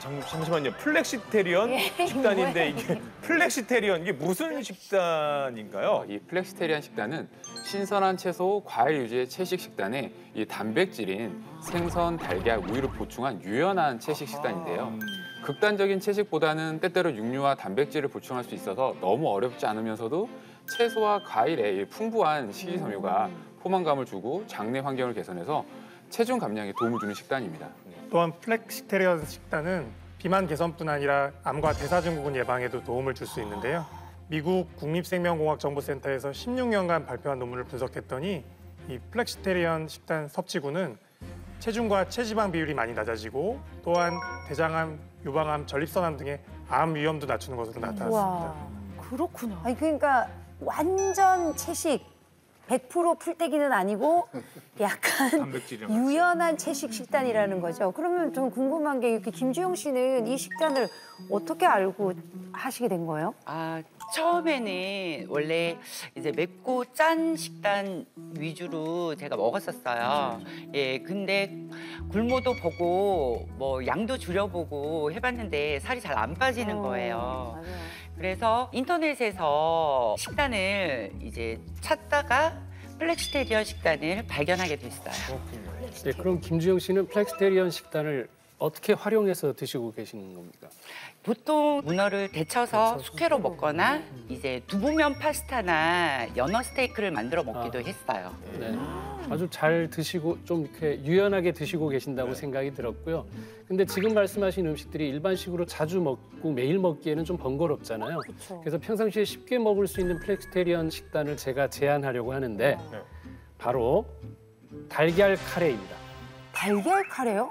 잠시만요. 플렉시테리언 식단인데 이게 플렉시테리언 이게 무슨 식단인가요? 이 플렉시테리안 식단은 신선한 채소, 과일 위주의 채식 식단에 이 단백질인 생선, 달걀, 우유를 보충한 유연한 채식 식단인데요. 극단적인 채식보다는 때때로 육류와 단백질을 보충할 수 있어서 너무 어렵지 않으면서도 채소와 과일의 풍부한 식이섬유가 포만감을 주고 장내 환경을 개선해서 체중 감량에 도움을 주는 식단입니다. 또한 플렉시테리언 식단은 비만 개선뿐 아니라 암과 대사증후군 예방에도 도움을 줄 수 있는데요. 미국 국립생명공학정보센터에서 16년간 발표한 논문을 분석했더니 이 플렉시테리언 식단 섭취군은 체중과 체지방 비율이 많이 낮아지고 또한 대장암, 유방암, 전립선암 등의 암 위험도 낮추는 것으로 나타났습니다. 와, 그렇구나. 아니 그러니까 완전 채식 100% 풀떼기는 아니고 약간 유연한 채식 식단이라는 거죠. 그러면 좀 궁금한 게 이렇게 김주영 씨는 이 식단을 어떻게 알고 하시게 된 거예요? 처음에는 원래 이제 맵고 짠 식단 위주로 제가 먹었었어요. 예, 근데 굶어도 보고 뭐 양도 줄여보고 해봤는데 살이 잘 안 빠지는 거예요. 맞아요. 그래서 인터넷에서 식단을 이제 찾다가 플렉시테리언 식단을 발견하게 됐어요. 네, 그럼 김주영 씨는 플렉시테리언 식단을 어떻게 활용해서 드시고 계시는 겁니까? 보통 문어를 데쳐서 숙회로 먹거나 이제 두부면 파스타나 연어 스테이크를 만들어 먹기도 했어요. 네, 아주 잘 드시고 좀 이렇게 유연하게 드시고 계신다고 생각이 들었고요. 근데 지금 말씀하신 음식들이 일반식으로 자주 먹고 매일 먹기에는 좀 번거롭잖아요. 그래서 평상시에 쉽게 먹을 수 있는 플렉시테리언 식단을 제가 제안하려고 하는데 바로 달걀 카레입니다. 달걀 카레요?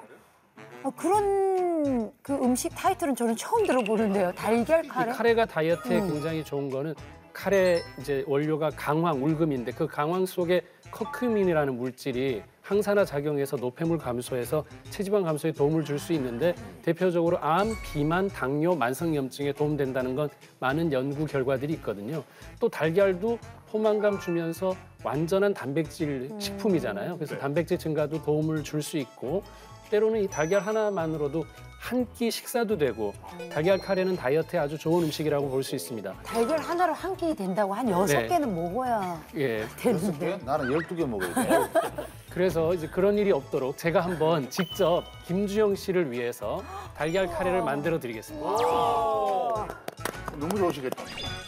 그런 그 음식 타이틀은 저는 처음 들어보는데요. 달걀 카레? 이 카레가 다이어트에 굉장히 좋은 거는 카레 이제 원료가 강황, 울금인데 그 강황 속에 커큐민이라는 물질이 항산화 작용해서 노폐물 감소해서 체지방 감소에 도움을 줄 수 있는데 대표적으로 암, 비만, 당뇨, 만성염증에 도움된다는 건 많은 연구 결과들이 있거든요. 또 달걀도 포만감 주면서 완전한 단백질 식품이잖아요. 그래서 단백질 증가도 도움을 줄 수 있고 때로는 이 달걀 하나만으로도 한 끼 식사도 되고 달걀 카레는 다이어트에 아주 좋은 음식이라고 볼 수 있습니다. 달걀 하나로 한 끼 된다고 한 6개는 먹어야 되는데. 나는 12개 먹어야 돼. 그래서 이제 그런 일이 없도록 제가 한번 직접 김주영 씨를 위해서 달걀 카레를 만들어 드리겠습니다. 너무 좋으시겠다.